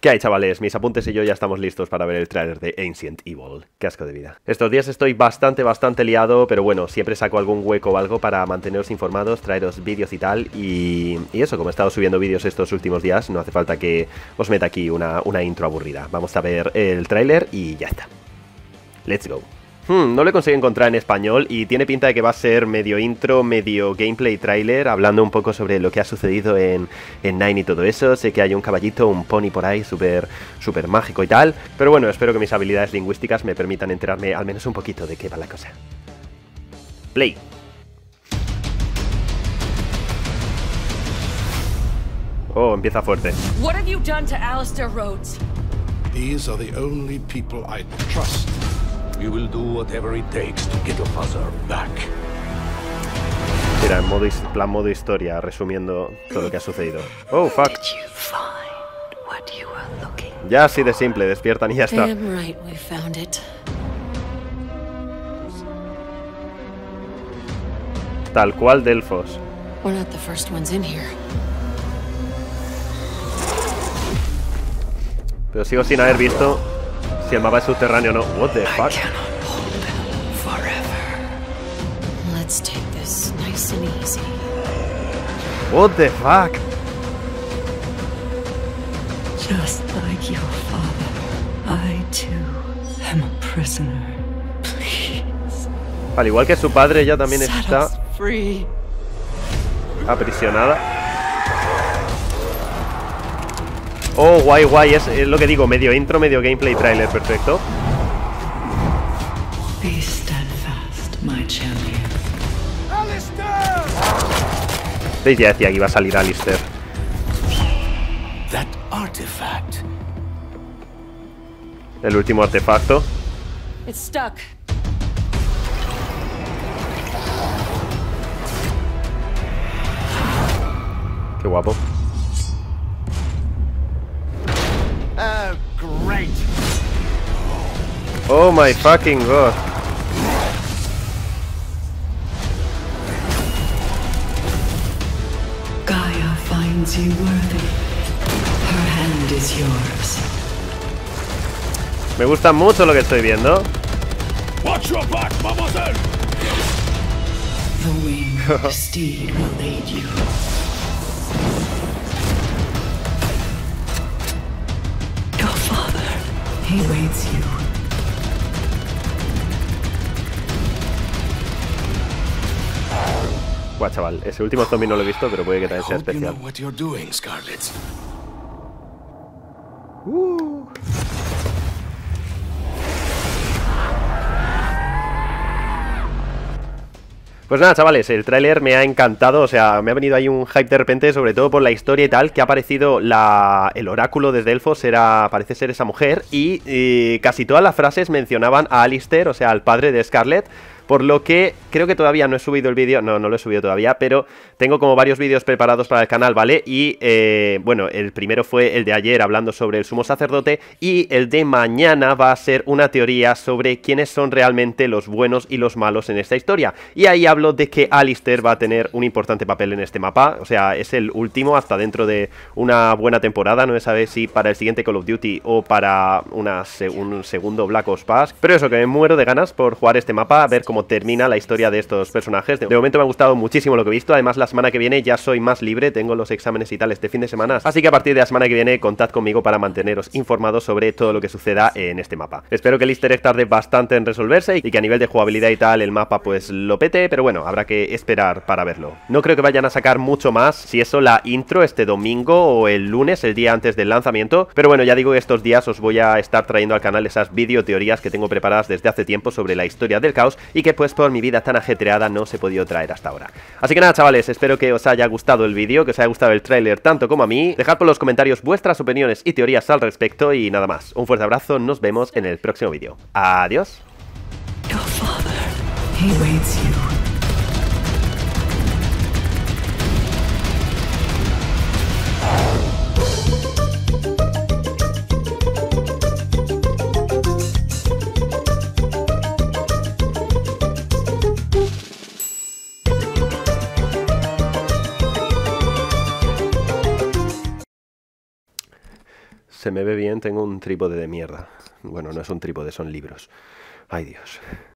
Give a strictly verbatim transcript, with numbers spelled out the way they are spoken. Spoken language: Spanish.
¿Qué hay, chavales? Mis apuntes y yo ya estamos listos para ver el tráiler de Ancient Evil. Qué asco de vida. Estos días estoy bastante, bastante liado, pero bueno, siempre saco algún hueco o algo para manteneros informados, traeros vídeos y tal. Y, y eso, como he estado subiendo vídeos estos últimos días, no hace falta que os meta aquí una, una intro aburrida. Vamos a ver el tráiler y ya está. Let's go. Hmm, no lo he conseguido encontrar en español y tiene pinta de que va a ser medio intro, medio gameplay trailer, hablando un poco sobre lo que ha sucedido en, en Nine y todo eso. Sé que hay un caballito, un pony por ahí, súper súper mágico y tal. Pero bueno, espero que mis habilidades lingüísticas me permitan enterarme al menos un poquito de qué va la cosa. Play. Oh, empieza fuerte. What have you done to Alistair Rhodes? These are the only people I trust. We will do whatever it takes to get your father back. Mira, en modo, plan modo historia, resumiendo todo lo que ha sucedido. Oh, fuck. Ya así de simple, despiertan y ya está. Tal cual Delfos. Pero sigo sin haber visto si el mapa es subterráneo o no. What the fuck? What the fuck? Just like your father, I too am a prisoner. Please. Al igual que su padre, ella también está aprisionada. Oh, guay, guay, es, es lo que digo, medio intro, medio gameplay trailer, perfecto. Be steadfast, my champion. ¿Veis? Ya decía que iba a salir Alistair. That artifact. El último artefacto. It's stuck. Qué guapo. Oh, great. Oh my fucking god. Gaia finds you worthy. Her hand is yours. Me gusta mucho lo que estoy viendo. Watch your back, mademoiselle. The winged steed will aid you. Your father, he waits you. Guau, chaval, ese último zombie no lo he visto, pero puede que también sea Hope you especial. know what you're doing, Scarlet. Uh. Pues nada, chavales, el tráiler me ha encantado, o sea, me ha venido ahí un hype de repente, sobre todo por la historia y tal, que ha aparecido la, el oráculo de Delfos, era, parece ser esa mujer, y, y casi todas las frases mencionaban a Alistair, o sea, al padre de Scarlet. Por lo que creo que todavía no he subido el vídeo, no, no lo he subido todavía, pero tengo como varios vídeos preparados para el canal, ¿vale? Y, eh, bueno, el primero fue el de ayer hablando sobre el sumo sacerdote y el de mañana va a ser una teoría sobre quiénes son realmente los buenos y los malos en esta historia. Y ahí hablo de que Alistair va a tener un importante papel en este mapa, o sea, es el último hasta dentro de una buena temporada, no se sabe si para el siguiente Call of Duty o para una, un segundo Black Ops Pass, pero eso, que me muero de ganas por jugar este mapa, a ver cómo Cómo termina la historia de estos personajes. De momento me ha gustado muchísimo lo que he visto. Además, la semana que viene ya soy más libre, tengo los exámenes y tal este fin de semana, así que a partir de la semana que viene contad conmigo para manteneros informados sobre todo lo que suceda en este mapa. Espero que el easter egg tarde bastante en resolverse y que a nivel de jugabilidad y tal el mapa pues lo pete, pero bueno, habrá que esperar para verlo. No creo que vayan a sacar mucho más, si eso la intro este domingo o el lunes, el día antes del lanzamiento, pero bueno, ya digo que estos días os voy a estar trayendo al canal esas videoteorías que tengo preparadas desde hace tiempo sobre la historia del caos y que pues por mi vida tan ajetreada no os he podido traer hasta ahora. Así que nada, chavales, espero que os haya gustado el vídeo, que os haya gustado el tráiler tanto como a mí. Dejad por los comentarios vuestras opiniones y teorías al respecto y nada más. Un fuerte abrazo, nos vemos en el próximo vídeo. Adiós. Your father, he waits you. Se me ve bien, tengo un trípode de mierda. Bueno, no es un trípode, son libros. Ay, Dios.